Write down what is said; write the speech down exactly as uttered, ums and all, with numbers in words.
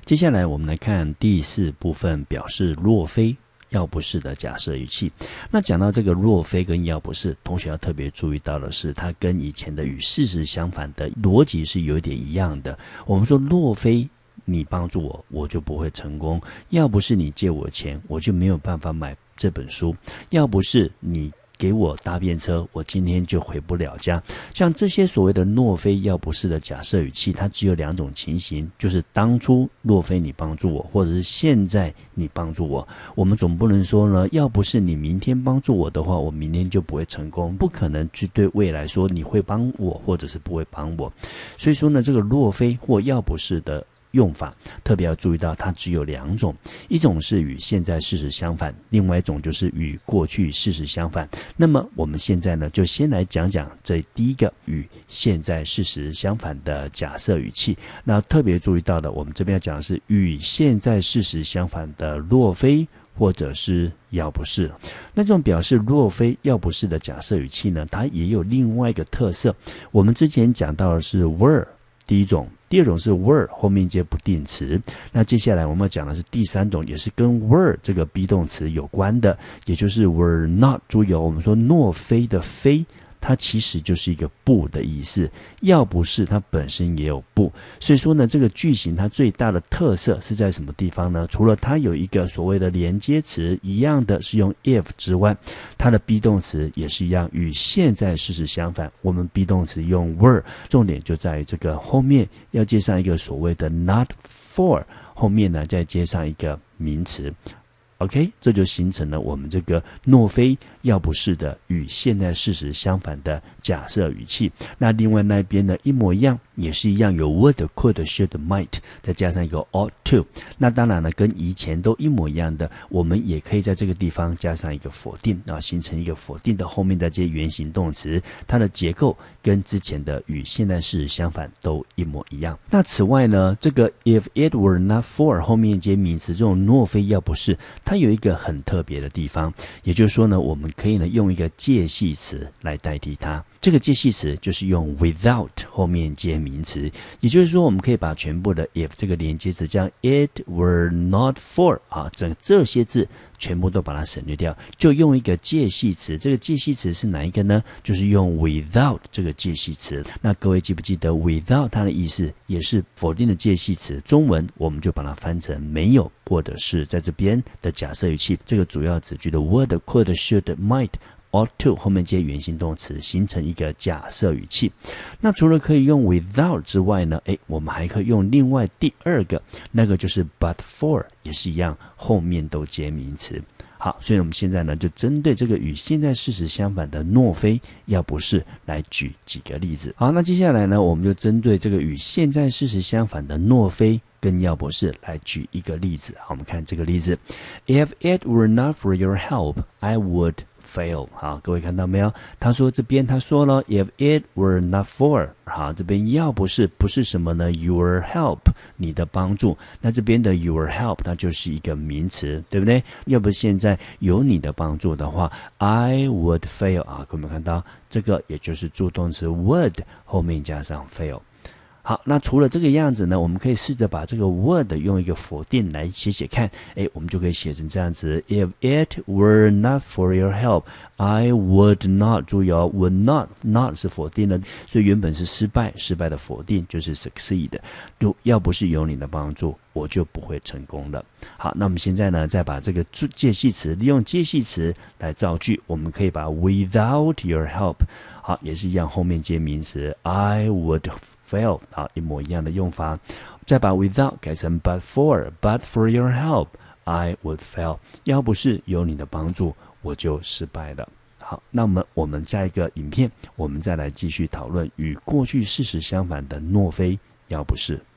接下来我们来看第四部分，表示若非要不是的假设语气。那讲到这个若非跟要不是，同学要特别注意到的是，它跟以前的与事实相反的逻辑是有一点一样的。我们说若非你帮助我，我就不会成功；要不是你借我钱，我就没有办法买这本书；要不是你给我搭便车，我今天就回不了家。像这些所谓的若非要不是的假设语气，它只有两种情形，就是当初若非你帮助我，或者是现在你帮助我。我们总不能说呢，要不是你明天帮助我的话，我明天就不会成功，不可能去对未来说你会帮我或者是不会帮我。所以说呢，这个若非或要不是的用法特别要注意到，它只有两种，一种是与现在事实相反，另外一种就是与过去事实相反。那么我们现在呢，就先来讲讲这第一个与现在事实相反的假设语气。那特别注意到的，我们这边要讲的是与现在事实相反的若非或者是要不是。那这种表示若非要不是的假设语气呢，它也有另外一个特色。我们之前讲到的是 were 第一种，第二种是 were 后面接不定词。那接下来我们要讲的是第三种，也是跟 were 这个 be 动词有关的，也就是 were not。注意哦，我们说若非的非，它其实就是一个不的意思，要不是它本身也有不。所以说呢，这个句型它最大的特色是在什么地方呢？除了它有一个所谓的连接词一样的是用 if 之外，它的 be 动词也是一样，与现在事实相反。我们 be 动词用 were， 重点就在于这个后面要接上一个所谓的 not for， 后面呢再接上一个名词。OK， 这就形成了我们这个若非要不是的与现在事实相反的假设语气。那另外那边呢，一模一样，也是一样，有 would could should might 再加上一个 ought to。那当然了，跟以前都一模一样的，我们也可以在这个地方加上一个否定啊，形成一个否定的后面再接原形动词，它的结构跟之前的与现在事实相反都一模一样。那此外呢，这个 if it were not for 后面接名词，这种若非要不是，它有一个很特别的地方，也就是说呢，我们可以呢用一个介系词来代替它。这个介系词就是用 without 后面接名词，也就是说我们可以把全部的 if 这个连接词，将 it were not for 啊，整这些字全部都把它省略掉，就用一个介系词。这个介系词是哪一个呢？就是用 without 这个介系词。那各位记不记得 without 它的意思也是否定的介系词，中文我们就把它翻成没有，或者是在这边的假设语气，这个主要子句的 would could should might ought to 后面接原形动词，形成一个假设语气。那除了可以用 without 之外呢，诶，我们还可以用另外第二个，那个就是 but for， 也是一样，后面都接名词。好，所以我们现在呢，就针对这个与现在事实相反的若非要不是来举几个例子。好，那接下来呢，我们就针对这个与现在事实相反的若非跟要不是来举一个例子。好，我们看这个例子 ：If it were not for your help, I would fail。 好，各位看到没有？他说这边他说了 if it were not for， 好，这边要不是不是什么呢？ your help， 你的帮助。那这边的 your help 它就是一个名词，对不对？要不现在有你的帮助的话 I would fail。 啊，各位有没有看到这个也就是助动词 would 后面加上 fail。好，那除了这个样子呢，我们可以试着把这个 would 用一个否定来写写看，诶，我们就可以写成这样子 If it were not for your help, I would not。 注意哦， would not not 是否定的，所以原本是失败，失败的否定就是 succeed。 就要不是有你的帮助，我就不会成功的。好，那我们现在呢，再把这个介系词利用介系词来造句，我们可以把 without your help， 好，也是一样，后面接名词 I would fail， 好，一模一样的用法。再把 without 改成 but for， but for your help I would fail。 要不是有你的帮助，我就失败了。好，那么我们下一个影片，我们再来继续讨论与过去事实相反的若非要不是。